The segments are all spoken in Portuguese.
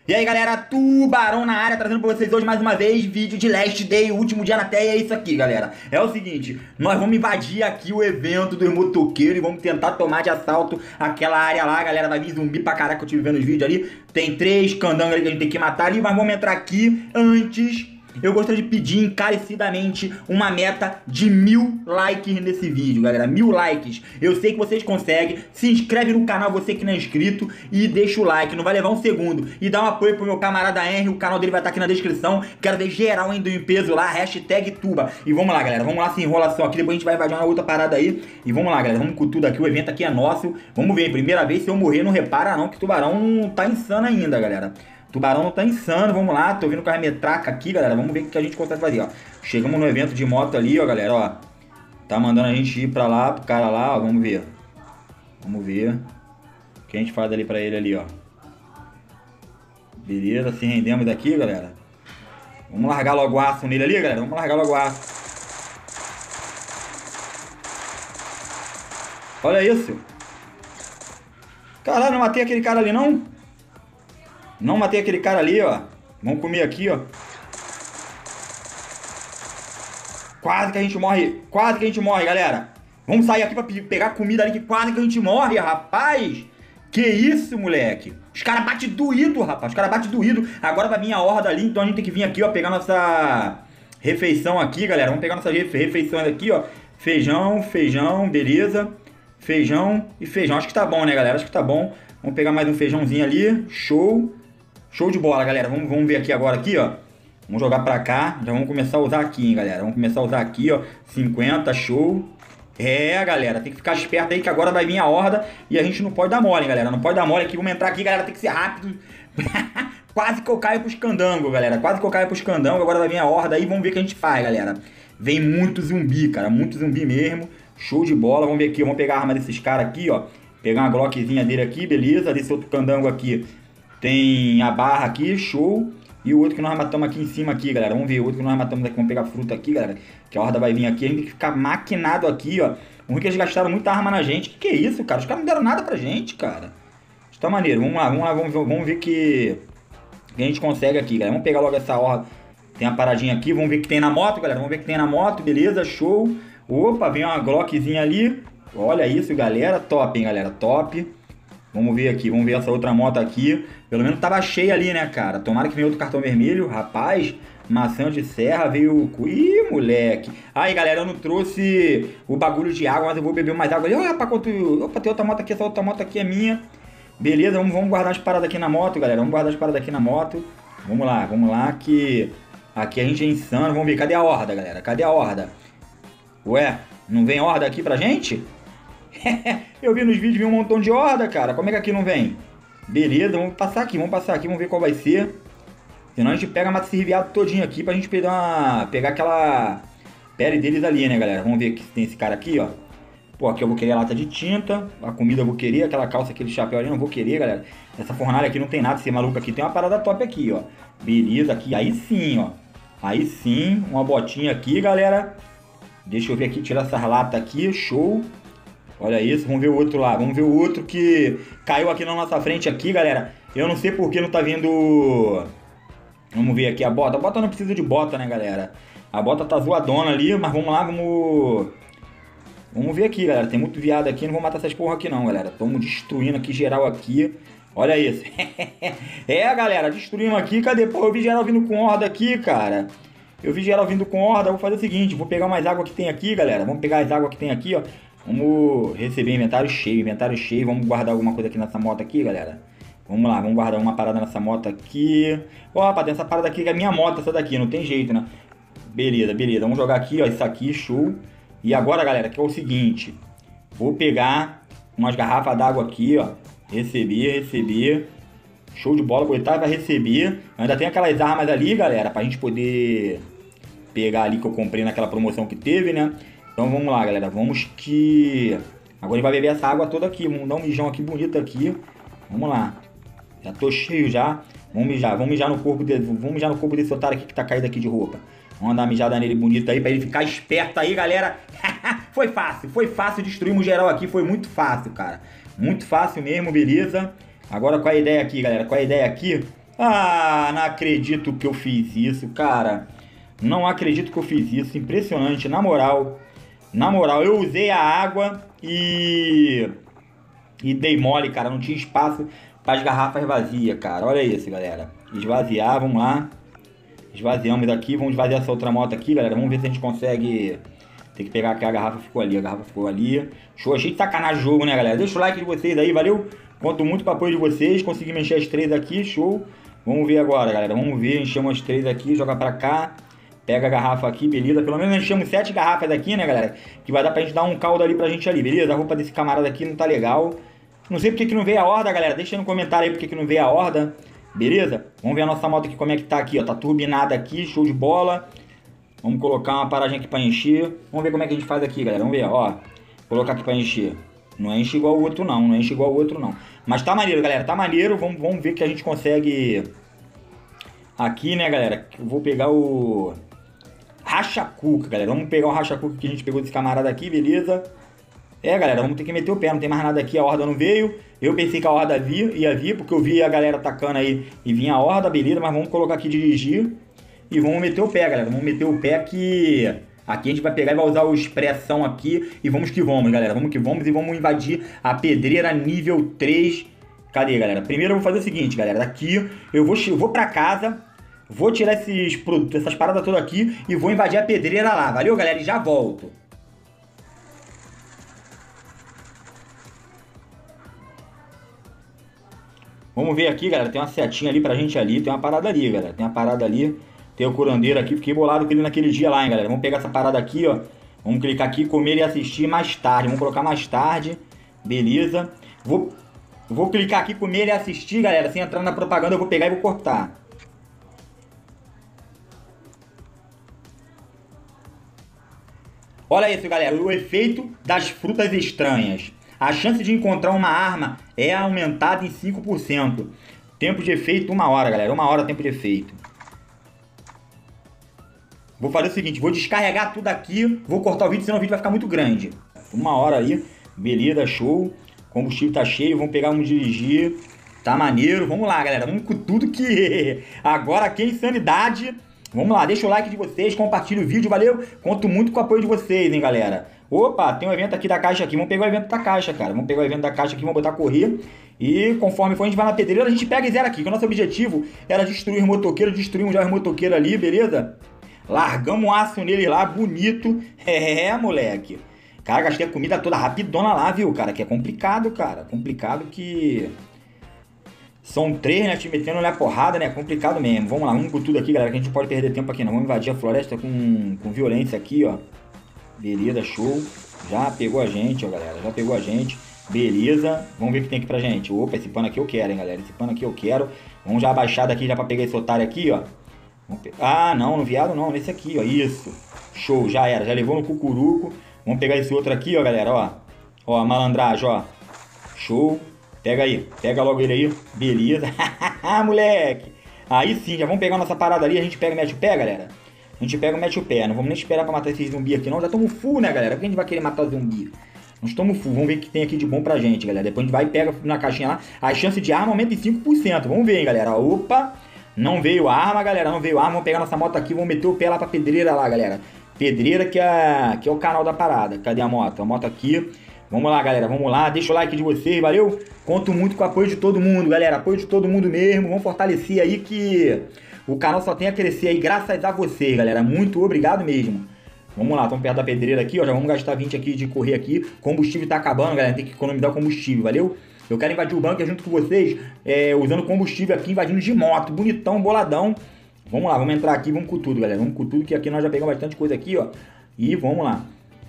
E aí galera, Tubarão na área, trazendo pra vocês hoje mais uma vez vídeo de Last Day, último dia na Terra. E é isso aqui galera, é o seguinte, nós vamos invadir aqui o evento dos motoqueiros e vamos tentar tomar de assalto aquela área lá, galera. Vai vir zumbi pra caraca, eu tive vendo os vídeos ali. Tem 3 candangos ali que a gente tem que matar ali, mas vamos entrar aqui antes. Eu gostaria de pedir encarecidamente uma meta de 1000 likes nesse vídeo, galera. 1000 likes. Eu sei que vocês conseguem. Se inscreve no canal, você que não é inscrito, e deixa o like. Não vai levar um segundo. E dá um apoio pro meu camarada Henry. O canal dele vai estar aqui na descrição. Quero ver geral indo em peso lá. Hashtag Tuba. E vamos lá, galera. Vamos lá sem enrolação aqui. Depois a gente vai invadir uma outra parada aí. E vamos lá, galera. Vamos com tudo aqui. O evento aqui é nosso. Vamos ver. Primeira vez, se eu morrer, não repara não, que Tubarão tá insano ainda, galera. Tubarão não tá insano, vamos lá, tô vindo com a metraca aqui, galera, vamos ver o que a gente consegue fazer, ó. Chegamos no evento de moto ali, ó, galera, ó. Tá mandando a gente ir pra lá, pro cara lá, ó, vamos ver. Vamos ver o que a gente faz ali pra ele ali, ó. Beleza, se rendemos daqui, galera. Vamos largar logo o aço nele ali, galera, vamos largar logo o aço. Olha isso. Caralho, não matei aquele cara ali, não? Não matei aquele cara ali, ó. Vamos comer aqui, ó. Quase que a gente morre. Quase que a gente morre, galera. Vamos sair aqui pra pegar comida ali, que quase que a gente morre, rapaz. Que isso, moleque. Os caras batem doído, rapaz. Os caras batem doído. Agora vai vir a horda ali, então a gente tem que vir aqui, ó, pegar nossa refeição aqui, galera. Vamos pegar nossas refeições aqui, ó. Feijão, feijão, beleza. Feijão e feijão. Acho que tá bom, né, galera? Acho que tá bom. Vamos pegar mais um feijãozinho ali. Show. Show de bola, galera. Vamos ver aqui agora, aqui, ó. Vamos jogar pra cá. Já vamos começar a usar aqui, hein, galera. Vamos começar a usar aqui, ó. 50, show. É, galera. Tem que ficar esperto aí que agora vai vir a horda. E a gente não pode dar mole, hein, galera. Não pode dar mole aqui. Vamos entrar aqui, galera. Tem que ser rápido. Quase que eu caio pros candangos, galera. Quase que eu caio pros candangos. Agora vai vir a horda aí. Vamos ver o que a gente faz, galera. Vem muito zumbi, cara. Muito zumbi mesmo. Show de bola. Vamos ver aqui. Vamos pegar a arma desses caras aqui, ó. Pegar uma glockzinha dele aqui, beleza. Desse outro candango aqui. Tem a barra aqui, show. E o outro que nós matamos aqui em cima aqui, galera. Vamos ver o outro que nós matamos aqui. Vamos pegar fruta aqui, galera. Que a horda vai vir aqui. A gente tem que ficar maquinado aqui, ó. O ruim é que eles gastaram muita arma na gente. Que é isso, cara? Os caras não deram nada pra gente, cara. Isso tá maneiro. Vamos lá, vamos ver que a gente consegue aqui, galera. Vamos pegar logo essa horda. Tem uma paradinha aqui. Vamos ver o que tem na moto, galera. Vamos ver o que tem na moto. Beleza, show. Opa, vem uma glockzinha ali. Olha isso, galera. Top, hein, galera. Top. Vamos ver aqui, vamos ver essa outra moto aqui. Pelo menos tava cheia ali, né, cara? Tomara que venha outro cartão vermelho. Rapaz, maçã de serra veio... Ih, moleque. Aí, galera, eu não trouxe o bagulho de água, mas eu vou beber mais água ali. Opa, tem outra moto aqui, essa outra moto aqui é minha. Beleza, vamos guardar as paradas aqui na moto, galera. Vamos guardar as paradas aqui na moto. Vamos lá, que... Aqui a gente é insano. Vamos ver, cadê a horda, galera? Cadê a horda? Ué, não vem horda aqui pra gente? Eu vi nos vídeos, vi um montão de horda, cara. Como é que aqui não vem? Beleza, vamos passar aqui, vamos ver qual vai ser. Senão a gente pega, mata esse viado todinho aqui pra gente pegar aquela pele deles ali, né, galera? Vamos ver que tem esse cara aqui, ó. Pô, aqui eu vou querer a lata de tinta. A comida eu vou querer, aquela calça, aquele chapéu ali eu não vou querer, galera. Essa fornalha aqui não tem nada, esse maluco aqui tem uma parada top aqui, ó. Beleza, aqui, aí sim, ó. Aí sim, uma botinha aqui, galera. Deixa eu ver aqui, tirar essas latas aqui, show. Olha isso, vamos ver o outro lá. Vamos ver o outro que caiu aqui na nossa frente aqui, galera. Eu não sei por que não tá vindo... Vamos ver aqui a bota. A bota não precisa de bota, né, galera? A bota tá zoadona ali, mas vamos lá, vamos ver aqui, galera. Tem muito viado aqui, não vou matar essas porra aqui não, galera. Estamos destruindo aqui geral aqui. Olha isso. É, galera, destruímos aqui. Cadê? Pô, eu vi geral vindo com horda aqui, cara. Eu vi geral vindo com horda. Vou fazer o seguinte, vou pegar mais água que tem aqui, galera. Vamos pegar as águas que tem aqui, ó. Vamos receber inventário cheio, vamos guardar alguma coisa aqui nessa moto aqui, galera. Vamos lá, vamos guardar uma parada nessa moto aqui. Ó, rapaz, tem essa parada aqui que é a minha moto, essa daqui, não tem jeito, né? Beleza, vamos jogar aqui, ó, isso aqui, show. E agora, galera, que é o seguinte. Vou pegar umas garrafas d'água aqui, ó. Receber. Show de bola, botar vai receber. Ainda tem aquelas armas ali, galera, pra gente poder pegar ali que eu comprei naquela promoção que teve, né? Então vamos lá, galera, vamos que... Agora a gente vai beber essa água toda aqui, vamos dar um mijão aqui bonito aqui. Vamos lá. Já tô cheio já. Vamos mijar no corpo desse otário aqui que tá caído aqui de roupa. Vamos dar uma mijada nele bonito aí pra ele ficar esperto aí, galera. Foi fácil, destruímos geral aqui, foi muito fácil, cara. Muito fácil mesmo, beleza. Agora qual é a ideia aqui, galera? Qual é a ideia aqui? Ah, não acredito que eu fiz isso, cara. Não acredito que eu fiz isso. Impressionante, na moral. Na moral, eu usei a água e dei mole, cara. Não tinha espaço para as garrafas vazias, cara. Olha isso, galera. Esvaziar, vamos lá. Esvaziamos daqui, vamos esvaziar essa outra moto aqui, galera. Vamos ver se a gente consegue. Tem que pegar aqui, a garrafa ficou ali, a garrafa ficou ali. Show, achei de sacanagem o jogo, né, galera? Deixa o like de vocês aí, valeu? Conto muito com o apoio de vocês. Consegui encher as 3 aqui, show. Vamos ver agora, galera. Vamos ver, enchemos as 3 aqui, joga pra cá. Pega a garrafa aqui, beleza? Pelo menos enchemos 7 garrafas aqui, né, galera? Que vai dar pra gente dar um caldo ali pra gente ali, beleza? A roupa desse camarada aqui não tá legal. Não sei porque que não veio a horda, galera. Deixa aí no comentário aí porque que não veio a horda. Beleza? Vamos ver a nossa moto aqui, como é que tá aqui, ó. Tá turbinada aqui, show de bola. Vamos colocar uma paradinha aqui pra encher. Vamos ver como é que a gente faz aqui, galera. Vamos ver, ó. Colocar aqui pra encher. Não enche igual o outro, não. Não enche igual o outro, não. Mas tá maneiro, galera. Tá maneiro. Vamos ver que a gente consegue... Aqui, né, galera. Eu vou pegar o... Racha-cuca, galera. Vamos pegar o racha-cuca que a gente pegou desse camarada aqui, beleza? Galera, vamos ter que meter o pé. Não tem mais nada aqui. A horda não veio. Eu pensei que a horda ia vir, porque eu vi a galera atacando aí e vinha a horda, beleza. Mas vamos colocar aqui dirigir. E vamos meter o pé, galera. Vamos meter o pé que... Aqui a gente vai pegar e vai usar o expressão aqui. E vamos que vamos, galera. Vamos que vamos e vamos invadir a pedreira nível 3. Cadê, galera? Primeiro eu vou fazer o seguinte, galera. Daqui eu vou pra casa. Vou tirar esses produtos, essas paradas todas aqui. E vou invadir a pedreira lá. Valeu, galera? E já volto. Vamos ver aqui, galera. Tem uma setinha ali pra gente ali. Tem uma parada ali, galera. Tem uma parada ali. Tem o curandeiro aqui, fiquei bolado com ele naquele dia lá, hein, galera. Vamos pegar essa parada aqui, ó. Vamos clicar aqui, comer e assistir mais tarde. Vamos colocar mais tarde. Beleza. Vou clicar aqui, comer e assistir, galera. Sem entrar na propaganda, eu vou pegar e vou cortar. Olha isso, galera. O efeito das frutas estranhas. A chance de encontrar uma arma é aumentada em 5%. Tempo de efeito, 1 hora, galera. 1 hora tempo de efeito. Vou fazer o seguinte, vou descarregar tudo aqui, vou cortar o vídeo, senão o vídeo vai ficar muito grande. 1 hora aí, beleza, show. Combustível tá cheio, vamos pegar, vamos dirigir. Tá maneiro, vamos lá, galera, vamos com tudo que... Agora aqui é insanidade. Vamos lá, deixa o like de vocês, compartilha o vídeo, valeu? Conto muito com o apoio de vocês, hein, galera. Opa, tem um evento aqui da caixa aqui, vamos pegar o evento da caixa, cara. Vamos pegar o evento da caixa aqui, vamos botar correr. E conforme for, a gente vai na pedreira, a gente pega e zera aqui. Que o nosso objetivo era destruir os motoqueiros, destruímos já os motoqueiros ali, beleza? Largamos um aço nele lá, bonito. Moleque. Cara, gastei a comida toda rapidona lá, viu, cara? Que é complicado, cara. Complicado que... São 3, né? Te metendo na porrada, né? Complicado mesmo. Vamos lá, vamos com tudo aqui, galera, que a gente não pode perder tempo aqui, não. Vamos invadir a floresta com violência aqui, ó. Beleza, show. Já pegou a gente, ó, galera. Já pegou a gente. Beleza. Vamos ver o que tem aqui pra gente. Opa, esse pano aqui eu quero, hein, galera. Esse pano aqui eu quero. Vamos já abaixar daqui já pra pegar esse otário aqui, ó. Ah, não, no viado não, nesse aqui, ó, isso. Show, já era, já levou no cucuruco. Vamos pegar esse outro aqui, ó, galera, ó. Ó, a malandragem, ó. Show. Pega aí, pega logo ele aí. Beleza. Moleque. Aí sim, já vamos pegar nossa parada ali, a gente pega e mete o pé, galera. A gente pega e mete o pé, não vamos nem esperar pra matar esses zumbi aqui não. Já estamos full, né, galera? Por que a gente vai querer matar zumbi? Nós estamos full, vamos ver o que tem aqui de bom pra gente, galera. Depois a gente vai e pega na caixinha lá. A chance de arma aumenta em 5%, vamos ver, hein, galera. Opa. Não veio arma, galera, não veio arma. Vamos pegar nossa moto aqui, vamos meter o pé lá pra pedreira lá, galera. Pedreira que é o canal da parada. Cadê a moto? A moto aqui. Vamos lá, galera, vamos lá. Deixa o like de vocês, valeu? Conto muito com o apoio de todo mundo, galera. Apoio de todo mundo mesmo. Vamos fortalecer aí que o canal só tem a crescer aí graças a vocês, galera. Muito obrigado mesmo. Vamos lá, estamos perto da pedreira aqui, ó. Já vamos gastar 20 aqui de correr aqui. Combustível tá acabando, galera. Tem que economizar o combustível, valeu? Eu quero invadir o bunker junto com vocês, usando combustível aqui, invadindo de moto, bonitão, boladão. Vamos lá, vamos entrar aqui, vamos com tudo, galera. Vamos com tudo, que aqui nós já pegamos bastante coisa aqui, ó. E vamos lá.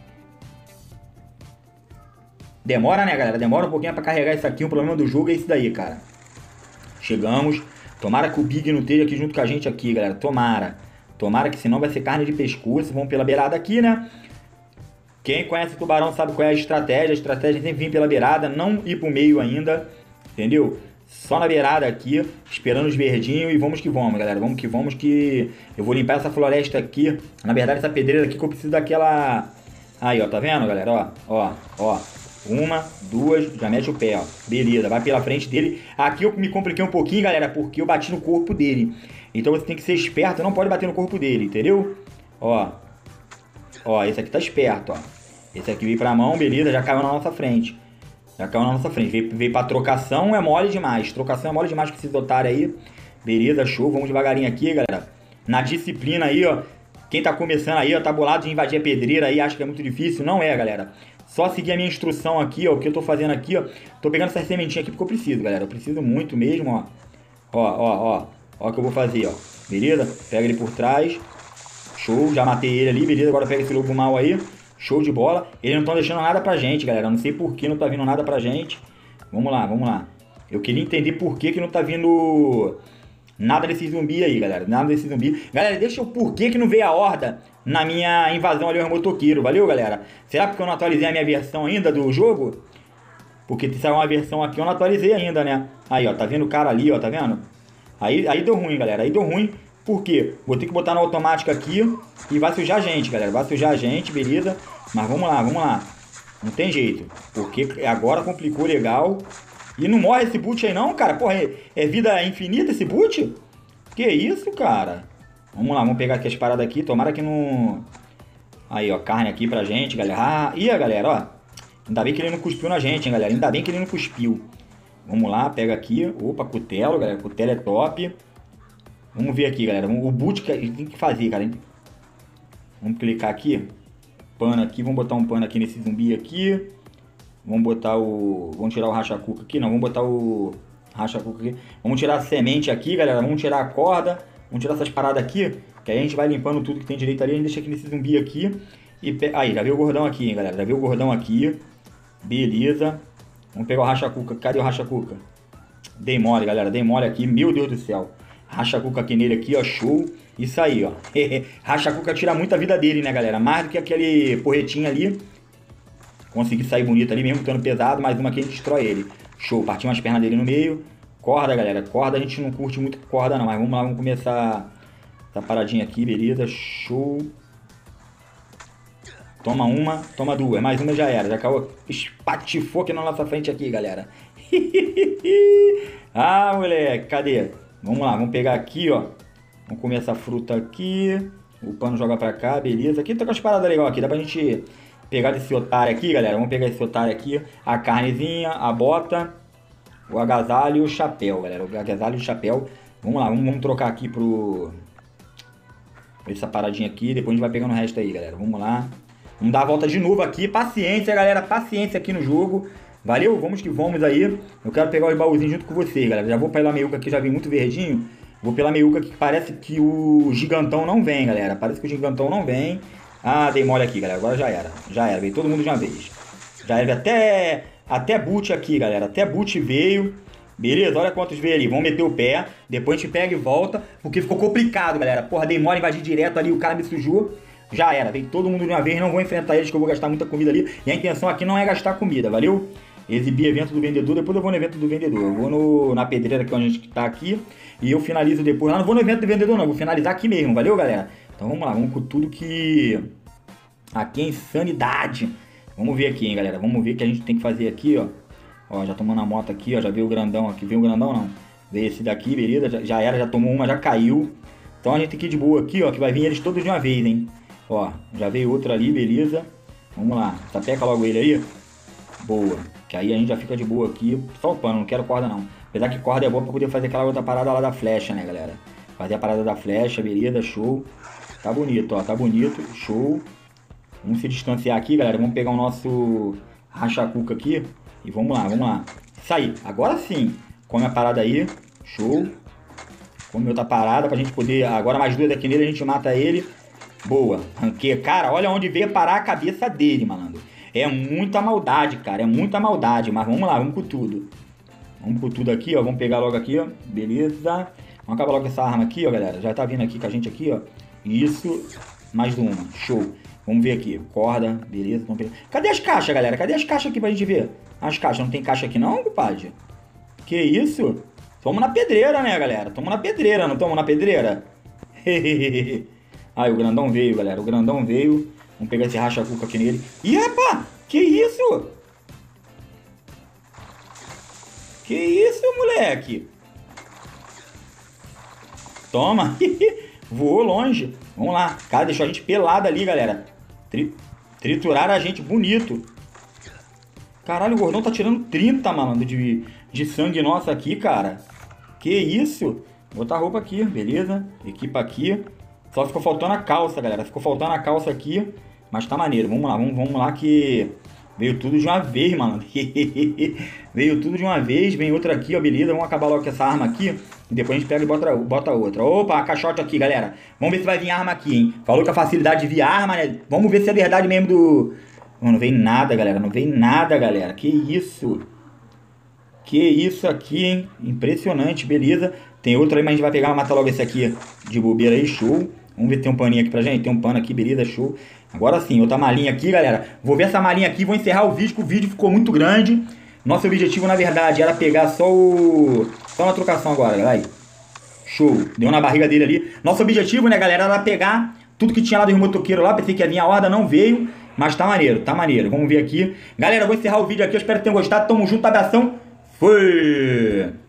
Demora, né, galera? Demora um pouquinho pra carregar isso aqui. O problema do jogo é isso daí, cara. Chegamos. Tomara que o Big não esteja aqui junto com a gente aqui, galera. Tomara. Tomara que senão vai ser carne de pescoço. Vamos pela beirada aqui, né? Quem conhece o tubarão sabe qual é a estratégia. A estratégia é sempre vir pela beirada, não ir pro meio ainda, entendeu? Só na beirada aqui, esperando os verdinhos e vamos que vamos, galera. Vamos que eu vou limpar essa floresta aqui. Na verdade, essa pedreira aqui que eu preciso daquela... Aí, ó, tá vendo, galera? Ó. Uma, duas, já mete o pé, ó. Beleza, vai pela frente dele. Aqui eu me compliquei um pouquinho, galera, porque eu bati no corpo dele. Então você tem que ser esperto, não pode bater no corpo dele, entendeu? Ó. Ó, esse aqui tá esperto, ó. Esse aqui veio pra mão, beleza, já caiu na nossa frente. Já caiu na nossa frente. Veio pra trocação, é mole demais. Trocação é mole demais com esses otários aí. Beleza, show. Vamos devagarinho aqui, galera. Na disciplina aí, ó. Quem tá começando aí, ó, tá bolado de invadir a pedreira aí, acha que é muito difícil. Não é, galera. Só seguir a minha instrução aqui, ó. O que eu tô fazendo aqui, ó. Tô pegando essa sementinha aqui porque eu preciso, galera. Eu preciso muito mesmo, ó. Ó. Ó o que eu vou fazer, ó. Beleza? Pega ele por trás. Show. Já matei ele ali, beleza? Agora pega esse lobo mal aí. Show de bola. Eles não estão deixando nada pra gente, galera. Não sei por que não tá vindo nada pra gente. Vamos lá, vamos lá. Eu queria entender por que que não tá vindo nada desse zumbi aí, galera. Nada desse zumbi. Galera, deixa o porquê que não veio a horda na minha invasão ali aos motoqueiros. Valeu, galera? Será porque eu não atualizei a minha versão ainda do jogo? Porque se saiu uma versão aqui, eu não atualizei ainda, né? Aí, ó. Tá vendo o cara ali, ó. Tá vendo? Aí deu ruim, galera. Aí deu ruim. Por quê? Vou ter que botar na automática aqui e vai sujar a gente, galera. Vai sujar a gente, beleza? Mas vamos lá, vamos lá. Não tem jeito. Porque agora complicou legal. E não morre esse boot aí não, cara. Porra, é vida infinita esse boot? Que isso, cara? Vamos lá, vamos pegar aqui as paradas aqui. Tomara que não... Aí, ó, carne aqui pra gente, galera. Ah, e a galera, ó. Ainda bem que ele não cuspiu na gente, hein, galera. Ainda bem que ele não cuspiu. Vamos lá, pega aqui. Opa, cutelo, galera. Cutelo é top. Vamos ver aqui, galera. O boot que a gente tem que fazer, cara. Vamos clicar aqui. Pano aqui. Vamos botar um pano aqui nesse zumbi aqui. Vamos botar o... Vamos tirar o racha-cuca aqui. Não, vamos botar o racha-cuca aqui. Vamos tirar a semente aqui, galera. Vamos tirar a corda. Vamos tirar essas paradas aqui. Que aí a gente vai limpando tudo que tem direito ali. A gente deixa aqui nesse zumbi aqui. E aí, já veio o gordão aqui, hein, galera. Já veio o gordão aqui. Beleza. Vamos pegar o racha-cuca. Cadê o racha-cuca? Dei mole, galera. Dei mole aqui. Meu Deus do céu. Racha-cuca aqui nele aqui, ó. Show. Isso aí, ó. Racha-cuca tira muita vida dele, né, galera? Mais do que aquele porretinho ali. Consegui sair bonito ali, mesmo estando pesado. Mais uma aqui a gente destrói ele. Show. Partimos as pernas dele no meio. Corda, galera. Corda a gente não curte muito corda, não. Mas vamos lá, vamos começar essa paradinha aqui, beleza? Show. Toma uma, toma duas. Mais uma já era. Já caiu, espatifou aqui na nossa frente aqui, galera. Ah, moleque. Cadê? Vamos lá, vamos pegar aqui, ó. Vamos comer essa fruta aqui. O pano joga pra cá, beleza. Aqui tá com as paradas legais aqui. Dá pra gente pegar desse otário aqui, galera. Vamos pegar esse otário aqui. A carnezinha, a bota, o agasalho e o chapéu, galera. O agasalho e o chapéu. Vamos lá, vamos trocar aqui pro... essa paradinha aqui. Depois a gente vai pegando o resto aí, galera. Vamos lá. Vamos dar a volta de novo aqui. Paciência, galera. Paciência aqui no jogo. Valeu? Vamos que vamos aí. Eu quero pegar os baúzinhos junto com vocês, galera. Já vou pela meiuca aqui, já vi muito verdinho. Vou pela meiuca aqui, que parece que o gigantão não vem, galera. Parece que o gigantão não vem. Ah, dei mole aqui, galera. Agora já era. Já era. Veio todo mundo de uma vez. Já era. Até boot aqui, galera. Até boot veio. Beleza? Olha quantos veio ali. Vamos meter o pé. Depois a gente pega e volta. Porque ficou complicado, galera. Porra, dei mole, invadi direto ali. O cara me sujou. Já era. Veio todo mundo de uma vez. Não vou enfrentar eles, que eu vou gastar muita comida ali. E a intenção aqui não é gastar comida, valeu? Exibir evento do vendedor, depois eu vou no evento do vendedor. Eu vou na pedreira que a gente tá aqui e eu finalizo depois. Lá não vou no evento do vendedor não, vou finalizar aqui mesmo, valeu, galera? Então vamos lá, vamos com tudo que... Aqui é insanidade. Vamos ver aqui, hein, galera. Vamos ver o que a gente tem que fazer aqui, ó. Ó, já tomando a moto aqui, ó. Já veio o grandão aqui. Veio o grandão não. Veio esse daqui, beleza? Já era, já tomou uma, já caiu. Então a gente tem que ir de boa aqui, ó, que vai vir eles todos de uma vez, hein. Ó, já veio outro ali, beleza? Vamos lá. Sapeca logo ele aí. Boa. Que aí a gente já fica de boa aqui. Só o pano, não quero corda não. Apesar que corda é boa pra poder fazer aquela outra parada lá da flecha, né, galera? Fazer a parada da flecha, beleza, show. Tá bonito, ó, tá bonito, show. Vamos se distanciar aqui, galera. Vamos pegar o nosso racha-cuca aqui. E vamos lá, vamos lá. Isso aí, agora sim. Come a parada aí, show. Come outra parada pra gente poder... Agora mais duas aqui nele, a gente mata ele. Boa, ranqueia. Cara, olha onde veio parar a cabeça dele, malandro. É muita maldade, cara. É muita maldade. Mas vamos lá, vamos com tudo. Vamos com tudo aqui, ó. Vamos pegar logo aqui, ó. Beleza. Vamos acabar logo essa arma aqui, ó, galera. Já tá vindo aqui com a gente aqui, ó. Isso. Mais uma. Show. Vamos ver aqui. Corda. Beleza. Cadê as caixas, galera? Cadê as caixas aqui pra gente ver? As caixas. Não tem caixa aqui não, compadre? Que isso? Tamo na pedreira, né, galera? Tamo na pedreira, não tamo na pedreira? Aí, o grandão veio, galera. O grandão veio. Vamos pegar esse racha-cuca aqui nele. Ih, rapaz! Que isso? Que isso, moleque? Toma. Voou longe. Vamos lá. Cara, deixou a gente pelada ali, galera. Trituraram a gente bonito. Caralho, o gordão tá tirando 30, malandro, de sangue nosso aqui, cara. Que isso? Vou botar a roupa aqui, beleza? Equipa aqui. Só ficou faltando a calça, galera. Ficou faltando a calça aqui. Mas tá maneiro. Vamos lá, vamos lá que... Veio tudo de uma vez, mano. Veio tudo de uma vez. Vem outra aqui, ó, beleza. Vamos acabar logo com essa arma aqui. E depois a gente pega e bota outra. Opa, a caixote aqui, galera. Vamos ver se vai vir arma aqui, hein. Falou que a facilidade de vir arma, né? Vamos ver se é verdade mesmo do... Não vem nada, galera. Não vem nada, galera. Que isso? Que isso aqui, hein? Impressionante, beleza. Tem outro aí, mas a gente vai pegar e matar logo esse aqui de bobeira aí, show. Vamos ver se tem um paninho aqui pra gente. Tem um pano aqui, beleza, show. Agora sim, outra malinha aqui, galera. Vou ver essa malinha aqui, vou encerrar o vídeo, que o vídeo ficou muito grande. Nosso objetivo, na verdade, era pegar só na trocação agora, galera. Show. Deu na barriga dele ali. Nosso objetivo, né, galera, era pegar tudo que tinha lá dos motoqueiros lá. Pensei que ia vir a horda, não veio. Mas tá maneiro, tá maneiro. Vamos ver aqui. Galera, eu vou encerrar o vídeo aqui. Eu espero que tenham gostado. Tamo junto, abração. Fui!